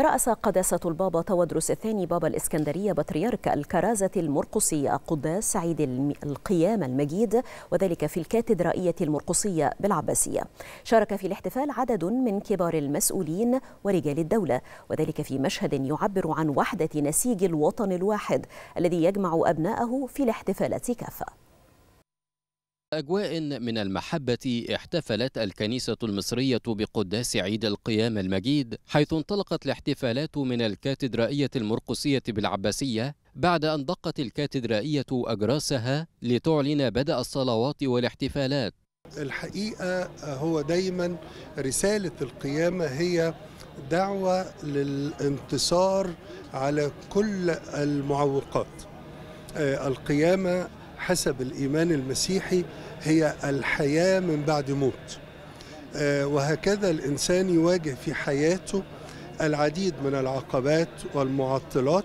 ترأس قداسة البابا تودرس الثاني بابا الإسكندرية بطريرك الكرازة المرقسية قداس عيد القيامة المجيد، وذلك في الكاتدرائية المرقسية بالعباسية. شارك في الاحتفال عدد من كبار المسؤولين ورجال الدولة، وذلك في مشهد يعبر عن وحدة نسيج الوطن الواحد الذي يجمع أبناءه في الاحتفالات كافة. أجواء من المحبة احتفلت الكنيسة المصرية بقداس عيد القيامة المجيد، حيث انطلقت الاحتفالات من الكاتدرائية المرقسية بالعباسية بعد أن دقت الكاتدرائية أجراسها لتعلن بدء الصلوات والاحتفالات. الحقيقة هو دايما رسالة القيامة هي دعوة للانتصار على كل المعوقات. القيامة حسب الإيمان المسيحي هي الحياة من بعد موت، وهكذا الإنسان يواجه في حياته العديد من العقبات والمعطلات،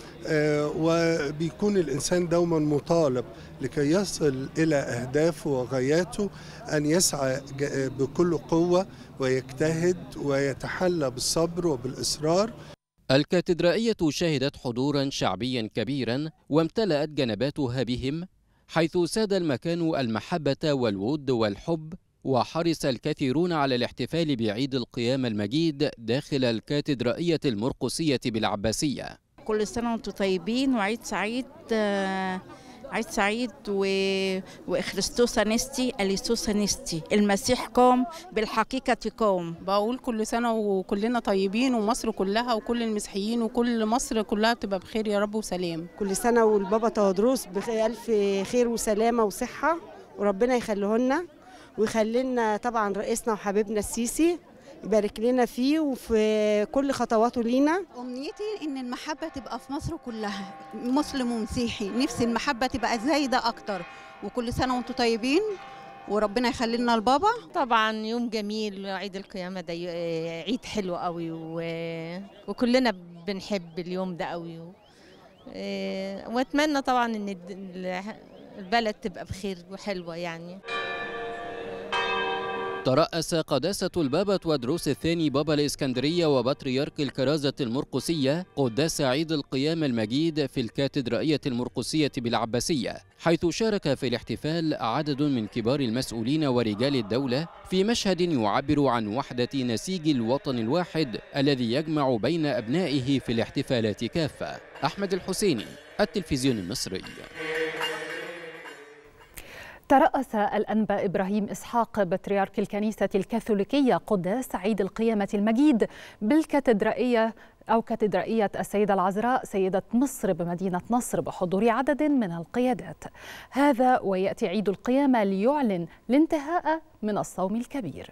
وبيكون الإنسان دوما مطالب لكي يصل إلى أهدافه وغاياته أن يسعى بكل قوة ويجتهد ويتحلى بالصبر وبالإصرار. الكاتدرائية شهدت حضورا شعبيا كبيرا وامتلأت جنباتها بهم، حيث ساد المكان المحبة والود والحب، وحرص الكثيرون على الاحتفال بعيد القيامة المجيد داخل الكاتدرائية المرقسية بالعباسية. كل سنة وانتم طيبين وعيد سعيد، عيد سعيد وإخريستوس أنستي أليسوس أنستي، المسيح قام بالحقيقة قام. بقول كل سنة وكلنا طيبين، ومصر كلها وكل المسيحيين وكل مصر كلها تبقى بخير يا رب وسلام. كل سنة والبابا تودروس بألف خير وسلامة وصحة، وربنا يخليه لنا ويخلي لنا طبعا رئيسنا وحبيبنا السيسي، يبارك لنا فيه وفي كل خطواته لينا. أمنيتي إن المحبة تبقى في مصر كلها، مسلم ومسيحي، نفسي المحبة تبقى زايدة أكتر. وكل سنة وأنتم طيبين وربنا يخلي لنا البابا. طبعا يوم جميل، عيد القيامة ده عيد حلو قوي وكلنا بنحب اليوم ده قوي، واتمنى طبعا إن البلد تبقى بخير وحلوة يعني. ترأس قداسة البابا تودروس الثاني بابا الإسكندرية وبطريرك الكرازة المرقسية قداس عيد القيامة المجيد في الكاتدرائية المرقسية بالعباسية، حيث شارك في الاحتفال عدد من كبار المسؤولين ورجال الدولة في مشهد يعبر عن وحدة نسيج الوطن الواحد الذي يجمع بين أبنائه في الاحتفالات كافة. أحمد الحسيني، التلفزيون المصري. ترأس الأنبا إبراهيم إسحاق بطريرك الكنيسة الكاثوليكية قداس عيد القيامة المجيد بالكاتدرائية أو كاتدرائية السيدة العذراء سيدة مصر بمدينة نصر بحضور عدد من القيادات. هذا ويأتي عيد القيامة ليعلن الانتهاء من الصوم الكبير.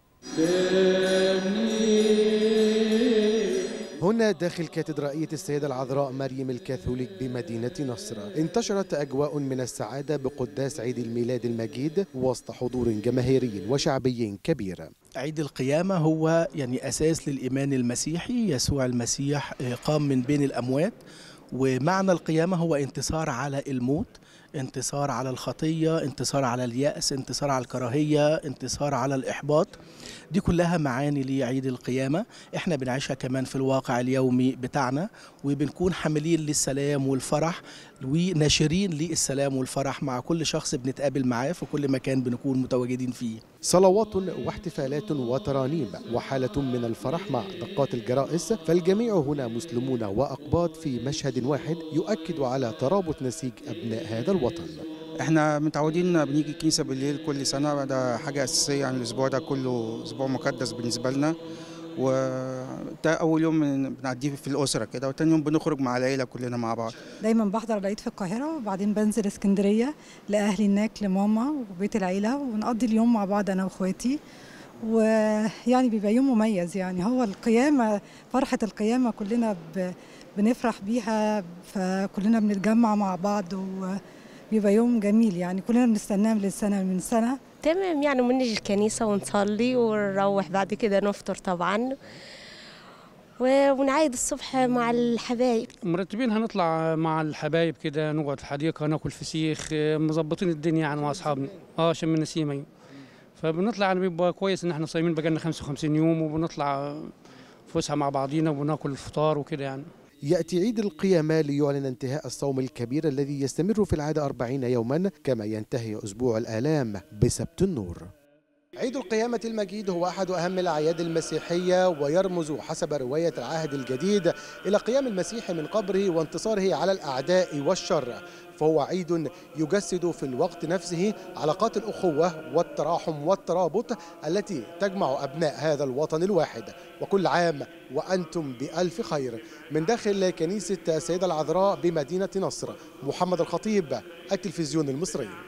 هنا داخل كاتدرائية السيدة العذراء مريم الكاثوليك بمدينة نصر انتشرت أجواء من السعادة بقداس عيد الميلاد المجيد وسط حضور جماهيري وشعبي كبير. عيد القيامة هو يعني أساس للإيمان المسيحي. يسوع المسيح قام من بين الأموات، ومعنى القيامة هو انتصار على الموت، انتصار على الخطية، انتصار على اليأس، انتصار على الكراهية، انتصار على الإحباط. دي كلها معاني لعيد القيامة احنا بنعيشها كمان في الواقع اليومي بتاعنا، وبنكون حاملين للسلام والفرح وناشرين للسلام والفرح مع كل شخص بنتقابل معاه في كل مكان بنكون متواجدين فيه. صلوات واحتفالات وترانيم وحالة من الفرح مع دقات الجرائس، فالجميع هنا مسلمون وأقباط في مشهد واحد يؤكد على ترابط نسيج أبناء هذا الوطن. احنا متعودين بنيجي الكنيسة بالليل كل سنة، ده حاجة أساسية. يعني الأسبوع ده كله أسبوع مقدس بالنسبة لنا، وده أول يوم بنعديه في الأسرة كده، وتاني يوم بنخرج مع العيلة كلنا مع بعض. دايما بحضر العيد في القاهرة وبعدين بنزل اسكندرية لأهلي هناك لماما وبيت العيلة، ونقضي اليوم مع بعض أنا وأخواتي، ويعني بيبقى يوم مميز. يعني هو القيامة، فرحة القيامة كلنا بنفرح بيها، فكلنا بنتجمع مع بعض وبيبقى يوم جميل. يعني كلنا بنستناه من سنة. تمام، يعني بنيجي الكنيسة ونصلي ونروح بعد كده نفطر طبعا ونعيد الصبح مع الحبايب. مرتبين هنطلع مع الحبايب كده، نقعد في الحديقة ناكل فسيخ، مظبطين الدنيا يعني مع أصحابنا شم النسيم. فبنطلع يعني بيبقى كويس إن احنا صايمين بقالنا 55 يوم، وبنطلع فسحه مع بعضينا وناكل الفطار وكده يعني. يأتي عيد القيامة ليعلن انتهاء الصوم الكبير الذي يستمر في العادة 40 يوما، كما ينتهي أسبوع الآلام بسبت النور. عيد القيامة المجيد هو أحد أهم الأعياد المسيحية، ويرمز حسب رواية العهد الجديد إلى قيام المسيح من قبره وانتصاره على الأعداء والشر، فهو عيد يجسد في الوقت نفسه علاقات الأخوة والتراحم والترابط التي تجمع أبناء هذا الوطن الواحد. وكل عام وأنتم بألف خير. من داخل كنيسة السيدة العذراء بمدينة نصر، محمد الخطيب، التلفزيون المصري.